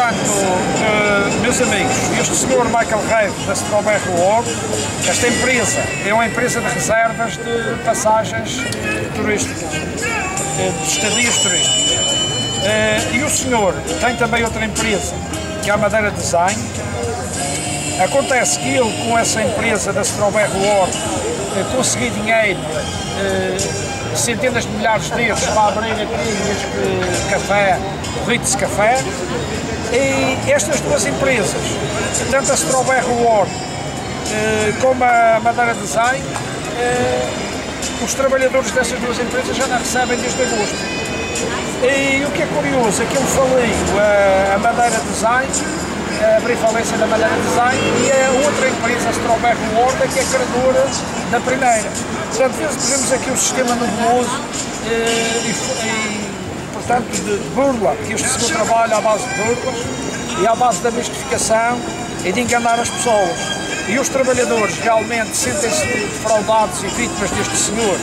portanto, meus amigos, este senhor Michael Reid, da Strawberry World, esta empresa é uma empresa de reservas de passagens turísticas, de estadias turísticas. E o senhor tem também outra empresa, que é a Madeira Design. Acontece que ele, com essa empresa da Strawberry World, conseguiu dinheiro, centenas de milhares de euros para abrir aqui este café, o Ritz Café. E estas duas empresas, tanto a Strawberry World como a Madeira Design, os trabalhadores dessas duas empresas já não recebem desde agosto. E o que é curioso é que ele faliu a Madeira Design, abrir falência da Madeira Design, e a outra empresa, a Strawberry World, é que é credora da primeira. Portanto, vemos aqui o sistema nebuloso portanto, de burla, que este senhor trabalha à base de burlas e à base da mistificação e de enganar as pessoas. E os trabalhadores realmente sentem-se defraudados e vítimas deste senhor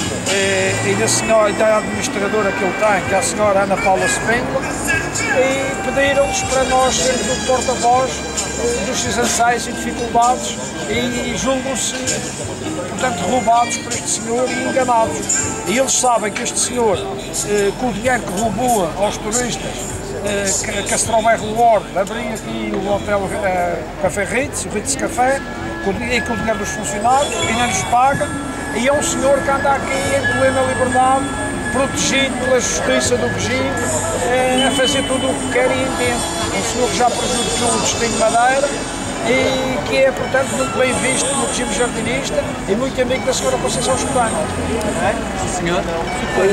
e da administradora que ele tem, que é a senhora Ana Paula Spengler, e pediram-nos para nós sermos o porta-voz dos anseios e dificuldades e julgam-se, portanto, roubados por este senhor e enganados. E eles sabem que este senhor, com o dinheiro que roubou aos turistas, que a Strawberry World abria aqui o hotel Café Ritz, o Ritz Café, e com o dinheiro dos funcionários, e não nos paga, e é um senhor que anda aqui em plena liberdade, protegido pela justiça do regime, a fazer tudo o que quer e entende. Um senhor que já prejudicou o destino de Madeira e que é, portanto, muito bem visto no regime jardinista e muito amigo da senhora Conceição Espanha. Sim, senhor.